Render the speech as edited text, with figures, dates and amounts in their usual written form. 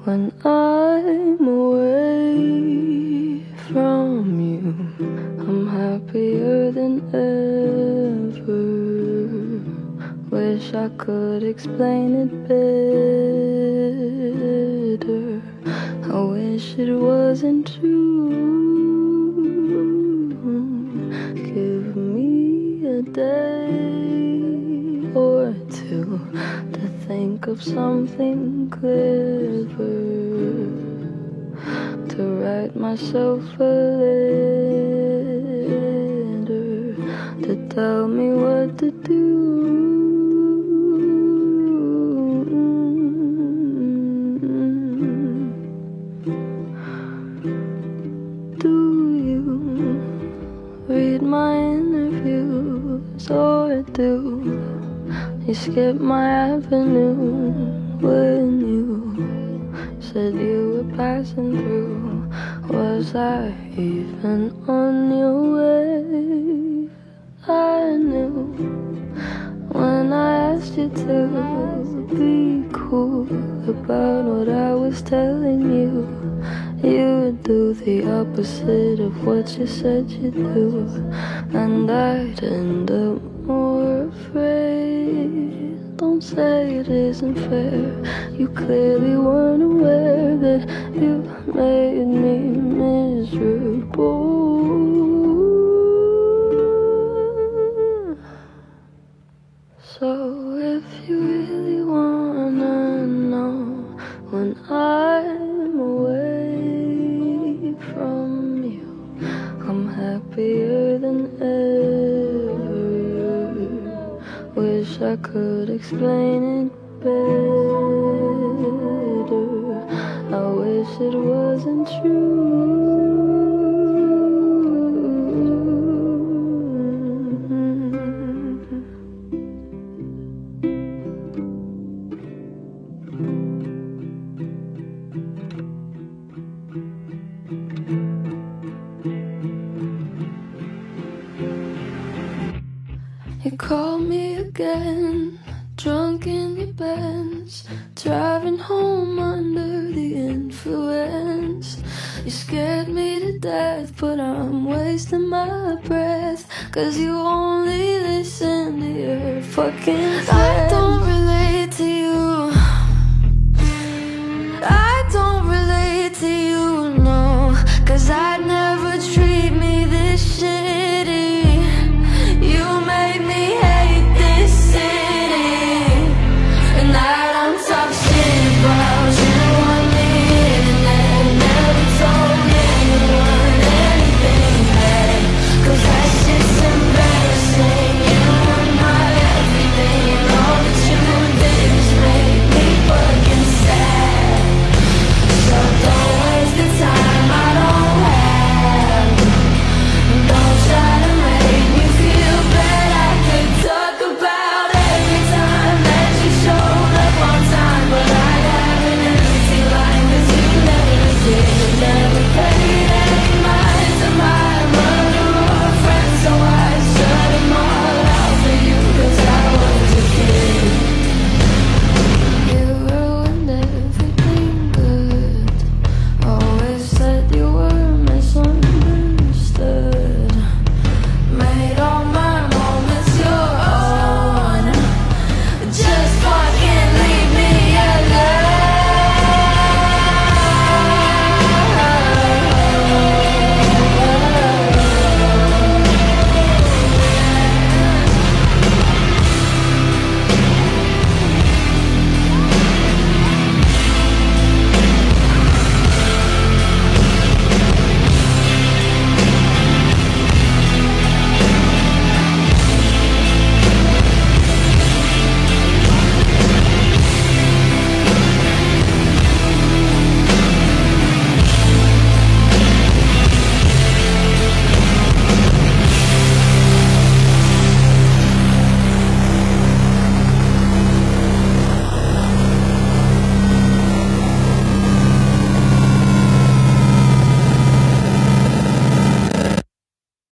when I'm away from you. I'm happier than ever. Wish I could explain it better. I wish it wasn't true. Give me a day or two to think of something clever, to write myself a letter, to tell me what to do. Do you read my interviews, or do you skip my avenue when you said you were passing through? Was I even on your way? I knew when I asked you to be cool about what I was telling you. You would do the opposite of what you said you'd do, and I'd end up more afraid. Don't say it isn't fair. You clearly weren't aware that you made me miserable. So if you really wanna know when I'm away from you, I'm happier than ever. Wish I could explain it better. I wish it wasn't true. You called me again, drunk in your Benz, driving home under the influence. You scared me to death, but I'm wasting my breath, 'cause you only listen to your fucking friends. I don't